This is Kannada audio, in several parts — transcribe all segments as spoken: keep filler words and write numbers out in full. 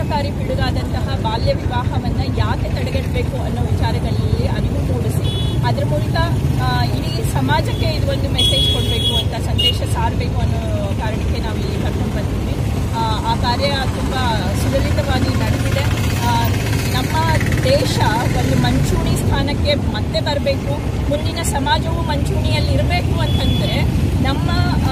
ಆತಂಕಕಾರಿ ಪಿಡುಗಾದಂತಹ ಬಾಲ್ಯ ವಿವಾಹವನ್ನು ಯಾಕೆ ತಡೆಗಟ್ಟಬೇಕು ಅನ್ನೋ ವಿಚಾರಗಳಲ್ಲಿ ಅರಿವು ಮೂಡಿಸಿ ಅದರ ಮೂಲಕ ಇಡೀ ಸಮಾಜಕ್ಕೆ ಇದು ಒಂದು ಮೆಸೇಜ್ ಕೊಡಬೇಕು ಅಂತ ಸಂದೇಶ ಸಾರಬೇಕು ಅನ್ನೋ ಕಾರಣಕ್ಕೆ ನಾವು ಇಲ್ಲಿ ಕರ್ಕೊಂಡು ಬಂದಿದ್ವಿ. ಆ ಕಾರ್ಯ ತುಂಬ ಸುಲಲಿತವಾಗಿ ನಡೆದಿದೆ. ನಮ್ಮ ದೇಶ ಒಂದು ಮಂಚೂಣಿ ಸ್ಥಾನಕ್ಕೆ ಮತ್ತೆ ಬರಬೇಕು, ಮುಂದಿನ ಸಮಾಜವು ಮಂಚೂಣಿಯಲ್ಲಿ ಇರಬೇಕು ಅಂತಂದರೆ ನಮ್ಮ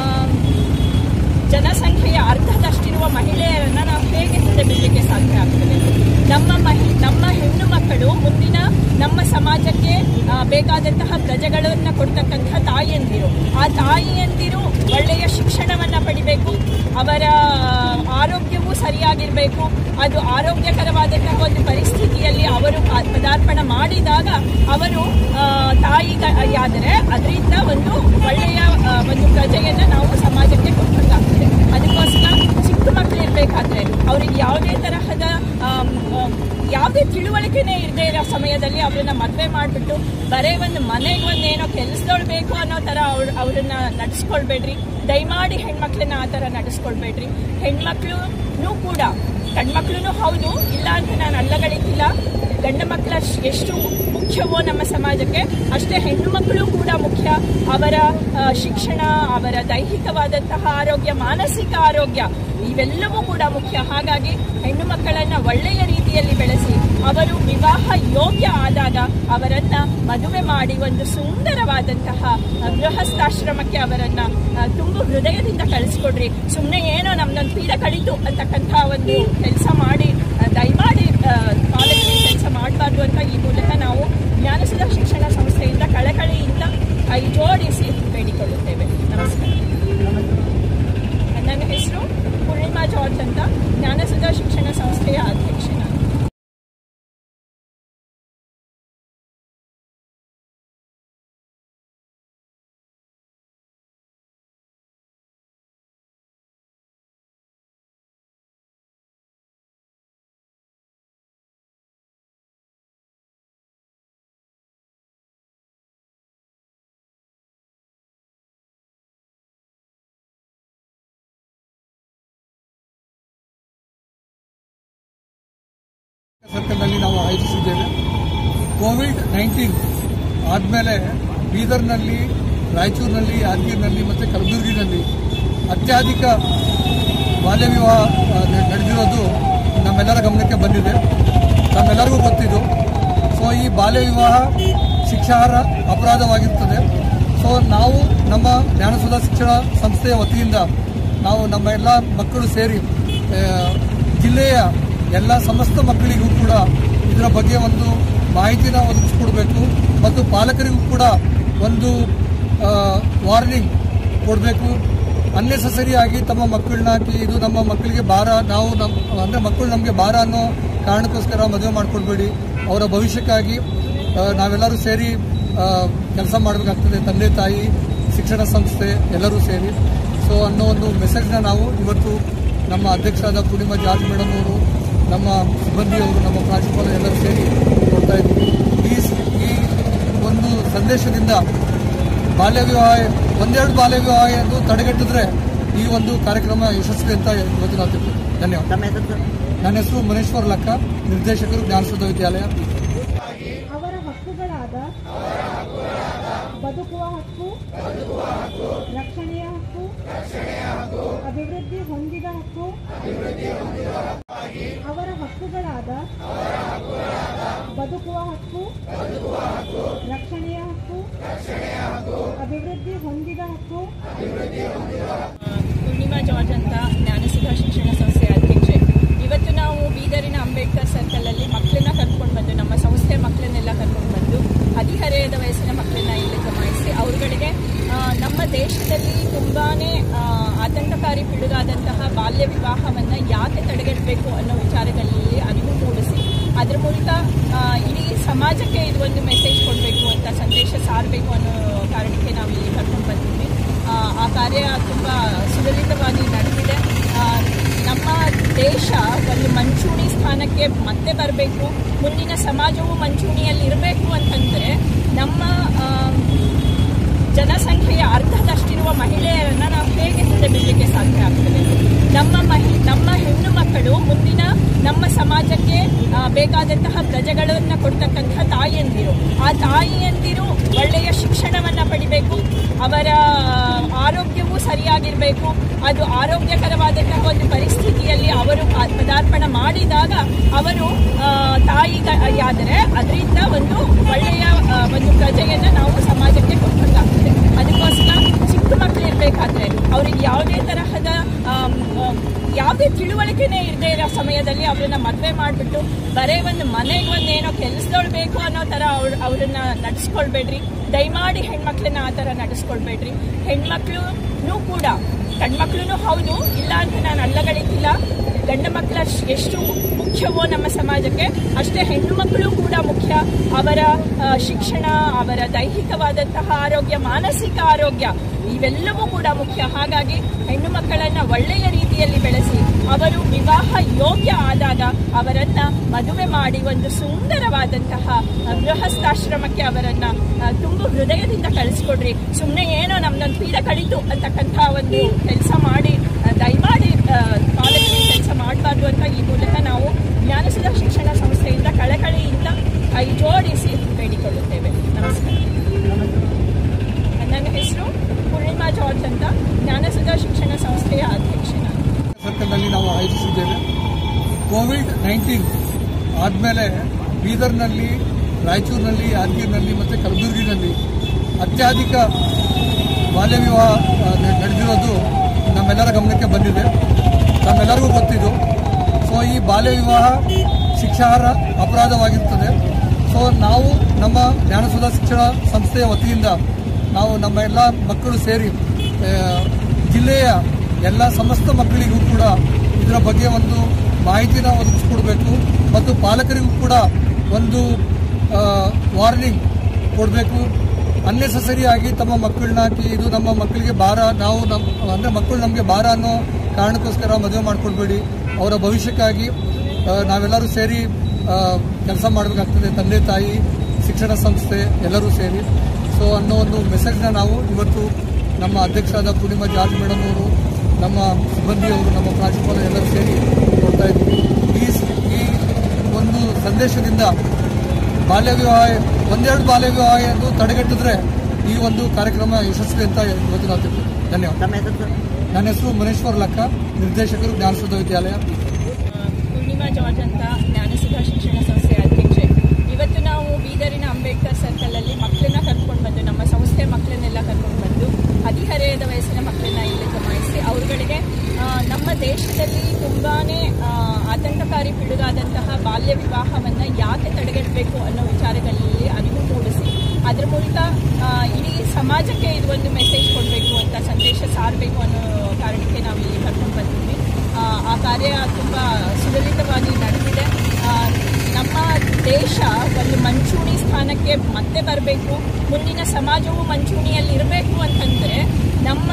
ಜನಸಂಖ್ಯೆಯ ಅರ್ಧದಷ್ಟಿರುವ ಮಹಿಳೆಯರನ್ನು ನಾವು ಹೇಗೆ ಮುಂದೆ ಬಿಡಲಿಕ್ಕೆ ಸಾಧ್ಯ ಆಗ್ತದೆ? ನಮ್ಮ ಮಹಿ ನಮ್ಮ ಹೆಣ್ಣು ಮಕ್ಕಳು ಮುಂದಿನ ನಮ್ಮ ಸಮಾಜಕ್ಕೆ ಬೇಕಾದಂತಹ ಪ್ರಜೆಗಳನ್ನು ಕೊಡ್ತಕ್ಕಂಥ ತಾಯಿಯಂದಿರು. ಆ ತಾಯಿಯಂದಿರು ಒಳ್ಳೆಯ ಶಿಕ್ಷಣವನ್ನು ಪಡಿಬೇಕು, ಅವರ ಆರೋಗ್ಯವೂ ಸರಿಯಾಗಿರಬೇಕು. ಅದು ಆರೋಗ್ಯಕರವಾದಂತಹ ಒಂದು ಪರಿಸ್ಥಿತಿಯಲ್ಲಿ ಅವರು ಪದಾರ್ಪಣ ಮಾಡಿದಾಗ ಅವರು ತಾಯಿಯಾದರೆ ಅದರಿಂದ ಒಂದು ಒಳ್ಳೆಯ ಒಂದು ಪ್ರಜೆಯನ್ನು ನಾವು ಸಮಾಜಕ್ಕೆ ಕೊಡಬೇಕಾಗ್ತದೆ. ಅದಕ್ಕೋಸ್ಕರ ಚಿಕ್ಕ ಮಕ್ಕಳು ಇರಬೇಕಾದ್ರೆ ಅವ್ರಿಗೆ ಯಾವುದೇ ತರಹದ ಯಾವುದೇ ತಿಳುವಳಿಕೆನೇ ಇರದೇ ಇರೋ ಸಮಯದಲ್ಲಿ ಅವ್ರನ್ನ ಮದುವೆ ಮಾಡಿಬಿಟ್ಟು ಬರೇ ಒಂದು ಮನೆಗೆ ಒಂದು ಏನೋ ಕೆಲಸದೊಳು ಬೇಕು ಅನ್ನೋ ಥರ ಅವ್ರು ಅವ್ರನ್ನ ನಡೆಸ್ಕೊಳ್ಬೇಡ್ರಿ. ದಯಮಾಡಿ ಹೆಣ್ಮಕ್ಳನ್ನ ಆ ಥರ ನಡೆಸ್ಕೊಳ್ಬೇಡ್ರಿ. ಹೆಣ್ಮಕ್ಳು ಕೂಡ ಗಂಡ್ಮಕ್ಳು ಹೌದು, ಇಲ್ಲ ಅಂತ ನಾನು ಅಲ್ಲಗಳಿಕ್ಕಿಲ್ಲ. ಗಂಡು ಮಕ್ಕಳ ಎಷ್ಟು ಮುಖ್ಯವೋ ನಮ್ಮ ಸಮಾಜಕ್ಕೆ ಅಷ್ಟೇ ಹೆಣ್ಣು ಮಕ್ಕಳು ಕೂಡ ಮುಖ್ಯ. ಅವರ ಶಿಕ್ಷಣ, ಅವರ ದೈಹಿಕವಾದಂತಹ ಆರೋಗ್ಯ, ಮಾನಸಿಕ ಆರೋಗ್ಯ ಇವೆಲ್ಲವೂ ಕೂಡ ಮುಖ್ಯ. ಹಾಗಾಗಿ ಹೆಣ್ಣು ಮಕ್ಕಳನ್ನು ಒಳ್ಳೆಯ ರೀತಿಯಲ್ಲಿ ಬೆಳೆಸಿ ಅವರು ವಿವಾಹ ಯೋಗ್ಯ ಆದಾಗ ಅವರನ್ನು ಮದುವೆ ಮಾಡಿ ಒಂದು ಸುಂದರವಾದಂತಹ ಗೃಹಸ್ಥಾಶ್ರಮಕ್ಕೆ ಅವರನ್ನು ತುಂಬ ಹೃದಯದಿಂದ ಕಳಿಸ್ಕೊಡ್ರಿ. ಸುಮ್ಮನೆ ಏನೋ ನಮ್ದೊಂದು ಪೀಡ ಕಡಿತು ಅಂತಕ್ಕಂಥ ಒಂದು ಕೆಲಸ ಮಾಡಿ ದಯಮಾಡಿ ಕಾಲೇಜಿನ ಕೆಲಸ ಮಾಡಬಾರ್ದು ಅಂತ ಈ ಮೂಲಕ ನಾವು ಜ್ಞಾನಸುಧಾ ಶಿಕ್ಷಣ ಸಂಸ್ಥೆಯಿಂದ ಕಳಕಳಿಯಿಂದ ಕೈ ಜೋಡಿಸಿ ಬೇಡಿಕೊಳ್ಳುತ್ತೇವೆ. ನಮಸ್ಕಾರ. ನನ್ನ ಹೆಸರು ಪೂರ್ಣಿಮಾ ಜಾರ್ಜ್ ಅಂತ, ಜ್ಞಾನಸುಧಾ ಶಿಕ್ಷಣ ಸಂಸ್ಥೆಯ ಅಧ್ಯಕ್ಷೆ ನಾನು. ಸರ್ಕಲ್ನಲ್ಲಿ ನಾವು ಆಯೋಜಿಸಿದ್ದೇವೆ. ಕೋವಿಡ್ ನೈನ್ಟೀನ್ ಆದಮೇಲೆ ಬೀದರ್ನಲ್ಲಿ, ರಾಯಚೂರಿನಲ್ಲಿ, ಯಾದಗಿರಿನಲ್ಲಿ ಮತ್ತು ಕಲಬುರಗಿನಲ್ಲಿ ಅತ್ಯಧಿಕ ಬಾಲ್ಯ ವಿವಾಹ ನಡೆದಿರೋದು ನಮ್ಮೆಲ್ಲರ ಗಮನಕ್ಕೆ ಬಂದಿದೆ. ನಮ್ಮೆಲ್ಲರಿಗೂ ಗೊತ್ತಿದ್ದು. ಸೊ ಈ ಬಾಲ್ಯ ವಿವಾಹ ಶಿಕ್ಷಾರ್ಹ ಅಪರಾಧವಾಗಿರ್ತದೆ. ಸೊ ನಾವು ನಮ್ಮ ಜ್ಞಾನಸುಧಾ ಶಿಕ್ಷಣ ಸಂಸ್ಥೆಯ ವತಿಯಿಂದ ನಾವು ನಮ್ಮ ಎಲ್ಲ ಮಕ್ಕಳು ಸೇರಿ ಜಿಲ್ಲೆಯ ಎಲ್ಲ ಸಮಸ್ತ ಮಕ್ಕಳಿಗೂ ಕೂಡ ಇದರ ಬಗ್ಗೆ ಒಂದು ಮಾಹಿತಿನ ಒದಗಿಸ್ಕೊಡ್ಬೇಕು ಮತ್ತು ಪಾಲಕರಿಗೂ ಕೂಡ ಒಂದು ವಾರ್ನಿಂಗ್ ಕೊಡಬೇಕು. ಅನ್ನೆಸೆಸರಿಯಾಗಿ ತಮ್ಮ ಮಕ್ಕಳನ್ನ ಹಾಕಿ ಇದು ನಮ್ಮ ಮಕ್ಕಳಿಗೆ ಭಾರ, ನಾವು ನಮ್ಮ ಅಂದರೆ ಮಕ್ಕಳು ನಮಗೆ ಭಾರ ಅನ್ನೋ ಕಾರಣಕ್ಕೋಸ್ಕರ ಮದುವೆ ಮಾಡಿಕೊಡ್ಬೇಡಿ. ಅವರ ಭವಿಷ್ಯಕ್ಕಾಗಿ ನಾವೆಲ್ಲರೂ ಸೇರಿ ಕೆಲಸ ಮಾಡಬೇಕಾಗ್ತದೆ, ತಂದೆ ತಾಯಿ, ಶಿಕ್ಷಣ ಸಂಸ್ಥೆ ಎಲ್ಲರೂ ಸೇರಿ. ಸೊ ಅನ್ನೋ ಒಂದು ಮೆಸೇಜ್ನ ನಾವು ಇವತ್ತು ನಮ್ಮ ಅಧ್ಯಕ್ಷರಾದ ಪೂರ್ಣಿಮಾ ಜಾರ್ಜ್ ಮೇಡಮ್ ಅವರು, ನಮ್ಮ ಸಿಬ್ಬಂದಿಯವರು, ನಮ್ಮ ಪ್ರಾಂಶುಪಾಲರು ಎಲ್ಲರೂ ಸೇರಿ ಕೊಡ್ತಾ ಇದ್ದೀವಿ. ಈ ಈ ಒಂದು ಸಂದೇಶದಿಂದ ಬಾಲ್ಯ ವಿವಾಹ, ಒಂದೆರಡು ಬಾಲ್ಯ ವಿವಾಹ ಎಂದು ತಡೆಗಟ್ಟಿದ್ರೆ ಈ ಒಂದು ಕಾರ್ಯಕ್ರಮ ಯಶಸ್ವಿ ಅಂತ ಇವತ್ತು ನಾವು ತಿಳ್ತೀವಿ. ಧನ್ಯವಾದ. ನನ್ನ ಹೆಸರು ಮನೇಶ್ವರ್ ಲಕ್ಕ, ನಿರ್ದೇಶಕರು ಜ್ಞಾನಸುಧಾ ವಿದ್ಯಾಲಯ. ಅವರ ಹಕ್ಕುಗಳಾದ ಬದುಕುವ ಹಕ್ಕು, ರಕ್ಷಣೆಯ ಹಕ್ಕು, ಅಭಿವೃದ್ಧಿ ಹೊಂದಿದ ಹಕ್ಕು, ಅವರ ಹಕ್ಕುಗಳಾದ ಬದುಕುವ ಹಕ್ಕು, ರಕ್ಷಣೆಯ ಹಕ್ಕು, ಅಭಿವೃದ್ಧಿ ಹೊಂದಿದ ಹಕ್ಕು. ಪೂರ್ಣಿಮಾ ಜಾರ್ಜ್ ಅಂತ, ಜ್ಞಾನಸುಧಾ ಶಿಕ್ಷಣ ಸಂಸ್ಥೆಯ ಅಧ್ಯಕ್ಷೆ. ಇವತ್ತು ನಾವು ಬೀದರಿನ ಅಂಬೇಡ್ಕರ್ ಸರ್ಕಲಲ್ಲಿ ಮಕ್ಕಳನ್ನ ಕರ್ಕೊಂಡು ಬಂದು, ನಮ್ಮ ಸಂಸ್ಥೆ ಮಕ್ಕಳನ್ನೆಲ್ಲ ಕರ್ಕೊಂಡು ಬಂದು ಹದಿಹರೆಯದ ವಯಸ್ಸಿನ ಮಕ್ಕಳನ್ನ ಇಲ್ಲಿ ಜಮಾಯಿಸಿ ಅವರುಗಳಿಗೆ ನಮ್ಮ ದೇಶದಲ್ಲಿ ತುಂಬಾ ಆತಂಕಕಾರಿ ಪಿಡುಗಾದಂತಹ ಬಾಲ್ಯ ವಿವಾಹವನ್ನು ಯಾಕೆ ತಡೆಗಟ್ಟಬೇಕು ಅನ್ನೋ ವಿಚಾರಗಳಲ್ಲಿ ಅರಿವು ಮೂಡಿಸಿ ಅದರ ಮೂಲಕ ಇಡೀ ಸಮಾಜಕ್ಕೆ ಇದು ಒಂದು ಮೆಸೇಜ್ ಕೊಡಬೇಕು ಅಂತ ಸಂದೇಶ ಸಾರಬೇಕು ಅನ್ನೋ ಕಾರಣಕ್ಕೆ ನಾವು ಇಲ್ಲಿ ಕರ್ಕೊಂಡು ಬಂದಿದ್ವಿ. ಆ ಕಾರ್ಯ ತುಂಬ ಸುಲಲಿತವಾಗಿ ನಡೆದಿದೆ. ನಮ್ಮ ದೇಶ ಒಂದು ಮಂಚೂಣಿ ಸ್ಥಾನಕ್ಕೆ ಮತ್ತೆ ಬರಬೇಕು, ಮುಂದಿನ ಸಮಾಜವು ಮಂಚೂಣಿಯಲ್ಲಿ ಇರಬೇಕು ಅಂತಂದರೆ ನಮ್ಮ ಜನಸಂಖ್ಯೆಯ ಅರ್ಧದಷ್ಟಿರುವ ಮಹಿಳೆಯರನ್ನು ನಾವು ಹೇಗೆ ಮುಂದೆ ಬಿಡಲಿಕ್ಕೆ ಸಾಧ್ಯ ಆಗ್ತದೆ? ನಮ್ಮ ಮಹಿ ನಮ್ಮ ಹೆಣ್ಣು ಮಕ್ಕಳು ಮುಂದಿನ ನಮ್ಮ ಬೇಕಾದಂತಹ ಪ್ರಜೆಗಳನ್ನು ಕೊಡ್ತಕ್ಕಂತಹ ತಾಯಿಯಂದಿರು. ಆ ತಾಯಿಯಂದಿರು ಒಳ್ಳೆಯ ಶಿಕ್ಷಣವನ್ನ ಪಡಿಬೇಕು, ಅವರ ಆರೋಗ್ಯವೂ ಸರಿಯಾಗಿರಬೇಕು. ಅದು ಆರೋಗ್ಯಕರವಾದಂತಹ ಒಂದು ಪರಿಸ್ಥಿತಿಯಲ್ಲಿ ಅವರು ಪದಾರ್ಪಣೆ ಮಾಡಿದಾಗ ಅವರು ತಾಯಿಯಾದರೆ ಅದರಿಂದ ಒಂದು ಒಳ್ಳೆಯ ಒಂದು ಪ್ರಜೆಯನ್ನ ನಾವು ಸಮಾಜಕ್ಕೆ ಕೊಡಬೇಕಾಗ್ತದೆ. ಅದಕ್ಕೋಸ್ಕರ ಚಿಕ್ಕ ಮಕ್ಕಳು ಇರಬೇಕಾದ್ರೆ ಅವ್ರಿಗೆ ಯಾವುದೇ ತರಹದ ಯಾವುದೇ ತಿಳುವಳಿಕೆನೇ ಇರದೇ ಇರೋ ಸಮಯದಲ್ಲಿ ಅವ್ರನ್ನ ಮದುವೆ ಮಾಡಿಬಿಟ್ಟು ಬರೇ ಒಂದು ಮನೆಗೆ ಒಂದು ಏನೋ ಕೆಲಸದೊಳು ಬೇಕು ಅನ್ನೋ ಥರ ಅವ್ರು ಅವ್ರನ್ನ ನಡೆಸ್ಕೊಳ್ಬೇಡ್ರಿ. ದಯಮಾಡಿ ಹೆಣ್ಮಕ್ಳನ್ನ ಆ ಥರ ನಡೆಸ್ಕೊಳ್ಬೇಡ್ರಿ. ಹೆಣ್ಮಕ್ಳು ಕೂಡ ಗಂಡ್ಮಕ್ಳು ಹೌದು, ಇಲ್ಲ ಅಂತ ನಾನು ಅಲ್ಲಗಳಿಕ್ಕಿಲ್ಲ. ಗಂಡು ಮಕ್ಕಳ ಎಷ್ಟು ಮುಖ್ಯವೋ ನಮ್ಮ ಸಮಾಜಕ್ಕೆ ಅಷ್ಟೇ ಹೆಣ್ಣು ಮಕ್ಕಳು ಕೂಡ ಮುಖ್ಯ. ಅವರ ಶಿಕ್ಷಣ, ಅವರ ದೈಹಿಕವಾದಂತಹ ಆರೋಗ್ಯ, ಮಾನಸಿಕ ಆರೋಗ್ಯ ಇವೆಲ್ಲವೂ ಕೂಡ ಮುಖ್ಯ. ಹಾಗಾಗಿ ಹೆಣ್ಣು ಮಕ್ಕಳನ್ನ ಒಳ್ಳೆಯ ರೀತಿಯಲ್ಲಿ ಬೆಳೆಸಿ ಅವರು ವಿವಾಹ ಯೋಗ್ಯ ಆದಾಗ ಅವರನ್ನ ಮದುವೆ ಮಾಡಿ ಒಂದು ಸುಂದರವಾದಂತಹ ಗೃಹಸ್ಥಾಶ್ರಮಕ್ಕೆ ಅವರನ್ನ ತುಂಬು ಹೃದಯದಿಂದ ಕಳಿಸ್ಕೊಡ್ರಿ. ಸುಮ್ಮನೆ ಏನೋ ನಮ್ದೊಂದು ಪೀಡೆ ಕಡಿತು ಅಂತಕ್ಕಂಥ ಒಂದು ಕೆಲಸ ಮಾಡಿ ದಯಮಾಡಿ ಕಾಲೇಜಿನ ಕೆಲಸ ಮಾಡಬಾರ್ದು ಅಂತ ಈ ಮೂಲಕ ನಾವು ಜ್ಞಾನಸುಧಾ ಶಿಕ್ಷಣ ಸಂಸ್ಥೆಯಿಂದ ಕಳಕಳಿಯಿಂದ ಕೈ ಜೋಡಿಸಿ ಬೇಡಿಕೊಳ್ಳುತ್ತೇವೆ. ನಮಸ್ಕಾರ. ನನ್ನ ಹೆಸರು ಪೂರ್ಣಿಮಾ ಜಾರ್ಜ್ ಅಂತ, ಜ್ಞಾನಸುಧಾ ಶಿಕ್ಷಣ ಸಂಸ್ಥೆಯ ಅಧ್ಯಕ್ಷೆ. ಸರ್ಕಲ್ನಲ್ಲಿ ನಾವು ಆಯೋಜಿಸಿದ್ದೇವೆ. ಕೋವಿಡ್ ನೈನ್ಟೀನ್ ಆದಮೇಲೆ ಬೀದರ್ನಲ್ಲಿ, ರಾಯಚೂರಿನಲ್ಲಿ, ಯಾದಗಿರಿನಲ್ಲಿ ಮತ್ತು ಕಲಬುರಗಿನಲ್ಲಿ ಅತ್ಯಧಿಕ ಬಾಲ್ಯ ವಿವಾಹ ನಡೆದಿರೋದು ನಮ್ಮೆಲ್ಲರ ಗಮನಕ್ಕೆ ಬಂದಿದೆ. ನಮ್ಮೆಲ್ಲರಿಗೂ ಗೊತ್ತಿದ್ದು. ಸೊ ಈ ಬಾಲ್ಯ ವಿವಾಹ ಶಿಕ್ಷಾರ್ಹ ಅಪರಾಧವಾಗಿರುತ್ತದೆ. ಸೊ ನಾವು ನಮ್ಮ ಜ್ಞಾನಸುಧಾ ಶಿಕ್ಷಣ ಸಂಸ್ಥೆಯ ವತಿಯಿಂದ ನಾವು ನಮ್ಮ ಎಲ್ಲ ಮಕ್ಕಳು ಸೇರಿ ಜಿಲ್ಲೆಯ ಎಲ್ಲ ಸಮಸ್ತ ಮಕ್ಕಳಿಗೂ ಕೂಡ ಇದರ ಬಗ್ಗೆ ಒಂದು ಮಾಹಿತಿನ ಒದಗಿಸ್ಕೊಡ್ಬೇಕು ಮತ್ತು ಪಾಲಕರಿಗೂ ಕೂಡ ಒಂದು ವಾರ್ನಿಂಗ್ ಕೊಡಬೇಕು. ಅನ್ನೆಸೆಸರಿ ಆಗಿ ತಮ್ಮ ಮಕ್ಕಳನ್ನ ಹಾಕಿ ಇದು ನಮ್ಮ ಮಕ್ಕಳಿಗೆ ಭಾರ, ನಾವು ನಮ್ಮ ಅಂದರೆ ಮಕ್ಕಳು ನಮಗೆ ಭಾರ ಅನ್ನೋ ಕಾರಣಕ್ಕೋಸ್ಕರ ಮದುವೆ ಮಾಡಿಕೊಡ್ಬೇಡಿ. ಅವರ ಭವಿಷ್ಯಕ್ಕಾಗಿ ನಾವೆಲ್ಲರೂ ಸೇರಿ ಕೆಲಸ ಮಾಡಬೇಕಾಗ್ತದೆ, ತಂದೆ ತಾಯಿ, ಶಿಕ್ಷಣ ಸಂಸ್ಥೆ ಎಲ್ಲರೂ ಸೇರಿ. ಸೊ ಅನ್ನೋ ಒಂದು ಮೆಸೇಜ್ನ ನಾವು ಇವತ್ತು ನಮ್ಮ ಅಧ್ಯಕ್ಷರಾದ ಪೂರ್ಣಿಮಾ ಜಾರ್ಜ್ ಮೇಡಮ್ ಅವರು, ನಮ್ಮ ಸಿಬ್ಬಂದಿಯವರು, ನಮ್ಮ ಪ್ರಾಂಶುಪಾಲರು ಎಲ್ಲರೂ ಸೇರಿ ಕೊಡ್ತಾ ಇದ್ದೀವಿ. ಈ ಈ ಒಂದು ಸಂದೇಶದಿಂದ ಬಾಲ್ಯ ವಿವಾಹ, ಒಂದೆರಡು ಬಾಲ್ಯ ವಿವಾಹ ಎಂದು ತಡೆಗಟ್ಟಿದ್ರೆ ಈ ಒಂದು ಕಾರ್ಯಕ್ರಮ ಯಶಸ್ವಿ ಅಂತ ಇವತ್ತು ನಾವು ತಿಳ್ತೀವಿ. ಧನ್ಯವಾದ. ನನ್ನ ಹೆಸರು ಮನೇಶ್ವರ್ ಲಕ್ಕ, ನಿರ್ದೇಶಕರು ಜ್ಞಾನಸುಧಾ ವಿದ್ಯಾಲಯ. ಪೂರ್ಣಿಮಾ ಜಾರ್ಜ್ ಅಂತ, ಜ್ಞಾನಸುಧಾ ಶಿಕ್ಷಣ ಸಂಸ್ಥೆಯ ಅಧ್ಯಕ್ಷೆ. ಇವತ್ತು ನಾವು ಬೀದರಿನ ಅಂಬೇಡ್ಕರ್ ಸರ್ಕಲಲ್ಲಿ ಮಕ್ಕಳನ್ನ ಕರ್ಕೊಂಡು ಬಂದು, ನಮ್ಮ ಸಂಸ್ಥೆ ಮಕ್ಕಳನ್ನೆಲ್ಲ ಕರ್ಕೊಂಡು ಬಂದು ಹದಿಹರೆಯದ ವಯಸ್ಸಿನ ಮಕ್ಕಳನ್ನ ಇಲ್ಲಿ ಜಮಾಯಿಸಿ ಅವರುಗಳಿಗೆ ನಮ್ಮ ದೇಶದಲ್ಲಿ ತುಂಬಾನೇ ಆತಂಕಕಾರಿ ಪಿಡುಗಾದಂತಹ ಬಾಲ್ಯ ವಿವಾಹವನ್ನು ಯಾಕೆ ತಡೆಗಟ್ಟಬೇಕು ಅನ್ನೋ ವಿಚಾರಗಳಲ್ಲಿ ಅರಿವು ಮೂಡಿಸಿ ಅದರ ಮೂಲಕ ಇಡೀ ಸಮಾಜಕ್ಕೆ ಇದು ಒಂದು ಮೆಸೇಜ್ ಕೊಡಬೇಕು ಅಂತ, ಸಂದೇಶ ಸಾರಬೇಕು ಅನ್ನೋ ಕಾರಣಕ್ಕೆ ನಾವು ಇಲ್ಲಿ ಕರ್ಕೊಂಡು ಬಂದಿದ್ವಿ. ಆ ಕಾರ್ಯ ತುಂಬ ಸುಲಲಿತವಾಗಿ ನಡೆದಿದೆ. ನಮ್ಮ ದೇಶ ಒಂದು ಮಂಚೂಣಿ ಸ್ಥಾನಕ್ಕೆ ಮತ್ತೆ ಬರಬೇಕು, ಮುಂದಿನ ಸಮಾಜವು ಮಂಚೂಣಿಯಲ್ಲಿ ಇರಬೇಕು ಅಂತಂದರೆ ನಮ್ಮ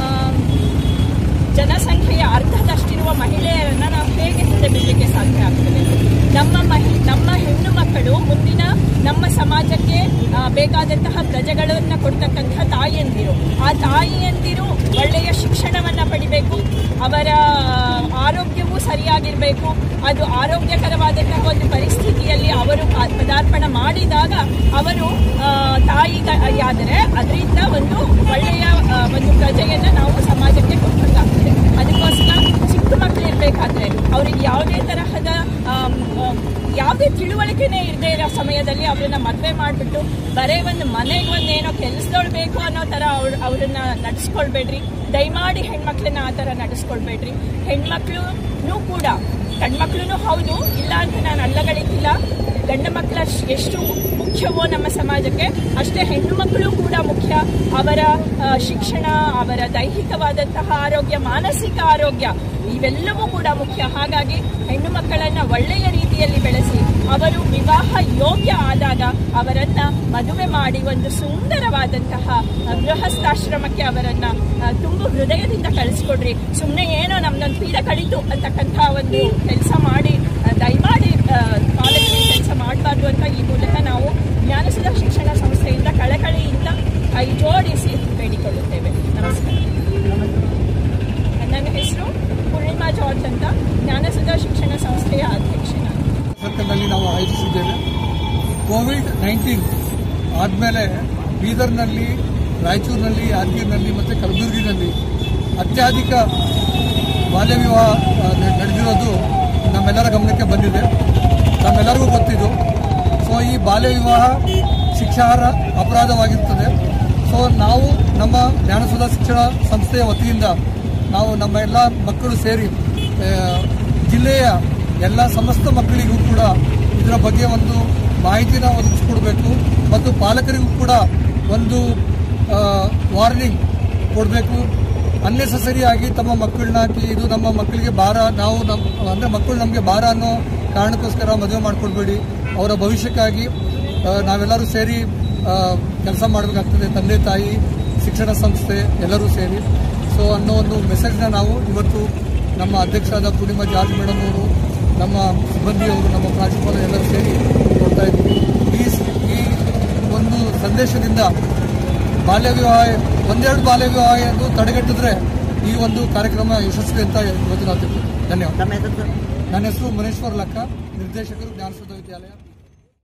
ಜನಸಂಖ್ಯೆಯ ಅರ್ಧದಷ್ಟಿರುವ ಮಹಿಳೆಯರನ್ನ ನಾವು ಹೇಗೆ ಹಿಂದೆ ಬಿಡಲಿಕ್ಕೆ ಸಾಧ್ಯ ಆಗ್ತದೆ? ನಮ್ಮ ಮಹಿ ನಮ್ಮ ಹೆಣ್ಣು ಮಕ್ಕಳು ಮುಂದಿನ ನಮ್ಮ ಸಮಾಜಕ್ಕೆ ಬೇಕಾದಂತಹ ಪ್ರಜೆಗಳನ್ನ ಕೊಡ್ತಕ್ಕಂತಹ ತಾಯಿಯಂದಿರು. ಆ ತಾಯಿಯಂದಿರು ಒಳ್ಳೆಯ ಶಿಕ್ಷಣವನ್ನ ಪಡಿಬೇಕು, ಅವರ ಆರೋಗ್ಯವೂ ಸರಿಯಾಗಿರಬೇಕು. ಅದು ಆರೋಗ್ಯಕರವಾದಂತಹ ಒಂದು ಪರಿಸ್ಥಿತಿಯಲ್ಲಿ ಅವರು ಪದಾರ್ಪಣೆ ಮಾಡಿದಾಗ ಅವರು ತಾಯಿಯಾದರೆ ಅದರಿಂದ ಒಂದು ಒಳ್ಳೆಯ ಒಂದು ಪ್ರಜೆಯನ್ನ ನಾವು ಸಮಾಜಕ್ಕೆ ಕೊಡಬೇಕಾಗ್ತದೆ. ಅದಕ್ಕೋಸ್ಕರ ಚಿಕ್ಕ ಮಕ್ಕಳು ಇರಬೇಕಾದ್ರೆ ಅವ್ರಿಗೆ ಯಾವುದೇ ತರಹದ ಯಾವುದೇ ತಿಳುವಳಿಕೆನೇ ಇರದೇ ಇರೋ ಸಮಯದಲ್ಲಿ ಅವ್ರನ್ನ ಮದುವೆ ಮಾಡಿಬಿಟ್ಟು ಬರೇ ಒಂದು ಮನೆಗೆ ಒಂದು ಏನೋ ಕೆಲಸದೊಳು ಬೇಕು ಅನ್ನೋ ಥರ ಅವ್ರು ಅವ್ರನ್ನ ನಡೆಸ್ಕೊಳ್ಬೇಡ್ರಿ. ದಯಮಾಡಿ ಹೆಣ್ಮಕ್ಳನ್ನ ಆ ಥರ ನಡೆಸ್ಕೊಳ್ಬೇಡ್ರಿ. ಹೆಣ್ಮಕ್ಳು ಕೂಡ ಗಂಡ್ಮಕ್ಳು ಹೌದು, ಇಲ್ಲ ಅಂತ ನಾನು ಅಲ್ಲಗಳಿಕ್ಕಿಲ್ಲ. ಗಂಡು ಮಕ್ಕಳ ಎಷ್ಟು ಮುಖ್ಯವೋ ನಮ್ಮ ಸಮಾಜಕ್ಕೆ ಅಷ್ಟೇ ಹೆಣ್ಣು ಮಕ್ಕಳು ಕೂಡ ಮುಖ್ಯ. ಅವರ ಶಿಕ್ಷಣ, ಅವರ ದೈಹಿಕವಾದಂತಹ ಆರೋಗ್ಯ, ಮಾನಸಿಕ ಆರೋಗ್ಯ ಇವೆಲ್ಲವೂ ಕೂಡ ಮುಖ್ಯ. ಹಾಗಾಗಿ ಹೆಣ್ಣು ಮಕ್ಕಳನ್ನ ಒಳ್ಳೆಯ ರೀತಿಯಲ್ಲಿ ಬೆಳೆಸಿ ಅವರು ವಿವಾಹ ಯೋಗ್ಯ ಆದಾಗ ಅವರನ್ನ ಮದುವೆ ಮಾಡಿ ಒಂದು ಸುಂದರವಾದಂತಹ ಗೃಹಸ್ಥಾಶ್ರಮಕ್ಕೆ ಅವರನ್ನ ತುಂಬು ಹೃದಯದಿಂದ ಕಳಿಸ್ಕೊಡ್ರಿ. ಸುಮ್ಮನೆ ಏನೋ ನಮ್ದೊಂದು ಪೀಡೆ ಕಡಿತು ಅಂತಕ್ಕಂಥ ಒಂದು ಕೆಲಸ ಮಾಡಿ ದಯಮಾಡಿ ಕಾಲೇಜಿನ ಕೆಲಸ ಮಾಡಬಾರ್ದು ಅಂತ ಈ ಮೂಲಕ ನಾವು ಜ್ಞಾನಸುಧಾ ಶಿಕ್ಷಣ ಸಂಸ್ಥೆಯಿಂದ ಕಳಕಳಿಯಿಂದ ಕೈ ಜೋಡಿಸಿ ಬೇಡಿಕೊಳ್ಳುತ್ತೇವೆ. ನಮಸ್ಕಾರ. ನನ್ನ ಹೆಸರು ಪೂರ್ಣಿಮಾ ಜಾರ್ಜ್ ಅಂತ, ಜ್ಞಾನಸುಧಾ ಶಿಕ್ಷಣ ಸಂಸ್ಥೆಯ ಅಧ್ಯಕ್ಷೆ. ಸರ್ಕಲ್ನಲ್ಲಿ ನಾವು ಆಯೋಜಿಸಿದ್ದೇವೆ. ಕೋವಿಡ್ ನೈನ್ಟೀನ್ ಆದಮೇಲೆ ಬೀದರ್ನಲ್ಲಿ, ರಾಯಚೂರಿನಲ್ಲಿ, ಯಾದಗಿರಿನಲ್ಲಿ ಮತ್ತು ಕಲಬುರಗಿನಲ್ಲಿ ಅತ್ಯಧಿಕ ಬಾಲ್ಯ ವಿವಾಹ ನಡೆದಿರೋದು ನಮ್ಮೆಲ್ಲರ ಗಮನಕ್ಕೆ ಬಂದಿದೆ. ನಮ್ಮೆಲ್ಲರಿಗೂ ಗೊತ್ತಿದ್ದು. ಸೊ ಈ ಬಾಲ್ಯ ವಿವಾಹ ಶಿಕ್ಷಾರ್ಹ ಅಪರಾಧವಾಗಿರುತ್ತದೆ. ಸೊ ನಾವು ನಮ್ಮ ಜ್ಞಾನಸುಧಾ ಶಿಕ್ಷಣ ಸಂಸ್ಥೆಯ ವತಿಯಿಂದ ನಾವು ನಮ್ಮ ಎಲ್ಲ ಮಕ್ಕಳು ಸೇರಿ ಜಿಲ್ಲೆಯ ಎಲ್ಲ ಸಮಸ್ತ ಮಕ್ಕಳಿಗೂ ಕೂಡ ಇದರ ಬಗ್ಗೆ ಒಂದು ಮಾಹಿತಿನ ಒದಗಿಸ್ಕೊಡ್ಬೇಕು ಮತ್ತು ಪಾಲಕರಿಗೂ ಕೂಡ ಒಂದು ವಾರ್ನಿಂಗ್ ಕೊಡಬೇಕು. ಅನ್ನೆಸೆಸರಿ ಆಗಿ ತಮ್ಮ ಮಕ್ಕಳನ್ನ ಇದು ನಮ್ಮ ಮಕ್ಕಳಿಗೆ ಭಾರ, ನಾವು ನಮ್ಮ ಅಂದರೆ ಮಕ್ಕಳು ನಮಗೆ ಭಾರ ಅನ್ನೋ ಕಾರಣಕ್ಕೋಸ್ಕರ ಮದುವೆ ಮಾಡಿಕೊಡ್ಬೇಡಿ. ಅವರ ಭವಿಷ್ಯಕ್ಕಾಗಿ ನಾವೆಲ್ಲರೂ ಸೇರಿ ಕೆಲಸ ಮಾಡಬೇಕಾಗ್ತದೆ, ತಂದೆ ತಾಯಿ, ಶಿಕ್ಷಣ ಸಂಸ್ಥೆ ಎಲ್ಲರೂ ಸೇರಿ. ಸೊ ಅನ್ನೋ ಒಂದು ಮೆಸೇಜ್ನ ನಾವು ಇವತ್ತು ನಮ್ಮ ಅಧ್ಯಕ್ಷರಾದ ಪೂರ್ಣಿಮಾ ಜಾರ್ಜ್ ಮೇಡಮ್ ಅವರು, ನಮ್ಮ ಸಿಬ್ಬಂದಿಯವರು, ನಮ್ಮ ಪ್ರಾಂಶುಪಾಲರು ಎಲ್ಲರೂ ಸೇರಿ ಕೊಡ್ತಾ ಇದ್ದೀವಿ. ಈ ಈ ಒಂದು ಸಂದೇಶದಿಂದ ಬಾಲ್ಯ ವಿವಾಹ, ಒಂದೆರಡು ಬಾಲ್ಯ ವಿವಾಹ ಎಂದು ತಡೆಗಟ್ಟಿದ್ರೆ ಈ ಒಂದು ಕಾರ್ಯಕ್ರಮ ಯಶಸ್ವಿ ಅಂತ ಇವತ್ತು ನಾವು ಧನ್ಯವಾದ. ನನ್ನ ಹೆಸರು ಮನೇಶ್ವರ್ ಲಕ್ಕ, ನಿರ್ದೇಶಕರು ಜ್ಞಾನಸುಧಾ ವಿದ್ಯಾಲಯ.